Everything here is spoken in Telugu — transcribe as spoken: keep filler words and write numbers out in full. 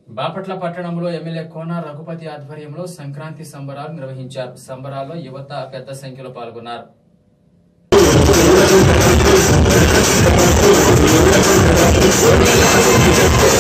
బాపట్ల పట్టణంలో ఎమ్మెల్యే కోన రఘుపతి ఆధ్వర్యంలో సంక్రాంతి సంబరాలు నిర్వహించారు. సంబరాల్లో యువత పెద్ద సంఖ్యలో పాల్గొన్నారు. We'll be right back.